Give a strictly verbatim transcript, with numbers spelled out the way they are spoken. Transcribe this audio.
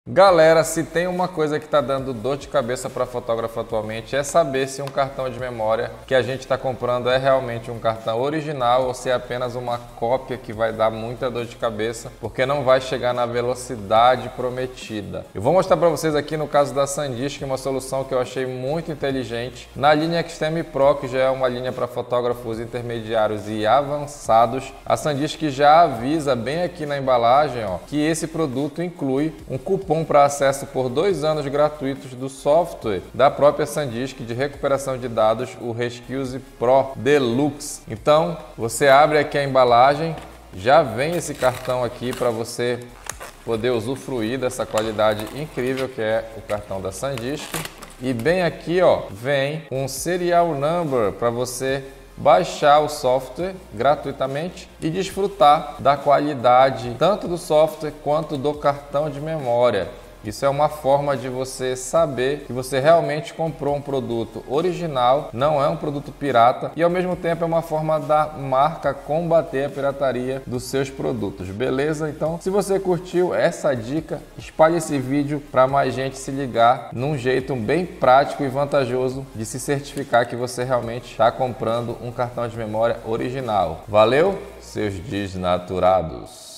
Galera, se tem uma coisa que está dando dor de cabeça para fotógrafo atualmente é saber se um cartão de memória que a gente está comprando é realmente um cartão original ou se é apenas uma cópia que vai dar muita dor de cabeça porque não vai chegar na velocidade prometida. Eu vou mostrar para vocês aqui no caso da SanDisk uma solução que eu achei muito inteligente. Na linha Extreme Pro, que já é uma linha para fotógrafos intermediários e avançados, a SanDisk já avisa bem aqui na embalagem ó, que esse produto inclui um cupom para acesso por dois anos gratuitos do software da própria SanDisk de recuperação de dados, o Rescue Pro Deluxe. Então, você abre aqui a embalagem, já vem esse cartão aqui para você poder usufruir dessa qualidade incrível que é o cartão da SanDisk. E bem aqui, ó, vem um serial number para você baixar o software gratuitamente e desfrutar da qualidade tanto do software quanto do cartão de memória. Isso é uma forma de você saber que você realmente comprou um produto original, não é um produto pirata, e ao mesmo tempo é uma forma da marca combater a pirataria dos seus produtos, beleza? Então, se você curtiu essa dica, espalhe esse vídeo para mais gente se ligar num jeito bem prático e vantajoso de se certificar que você realmente está comprando um cartão de memória original. Valeu, seus desnaturados!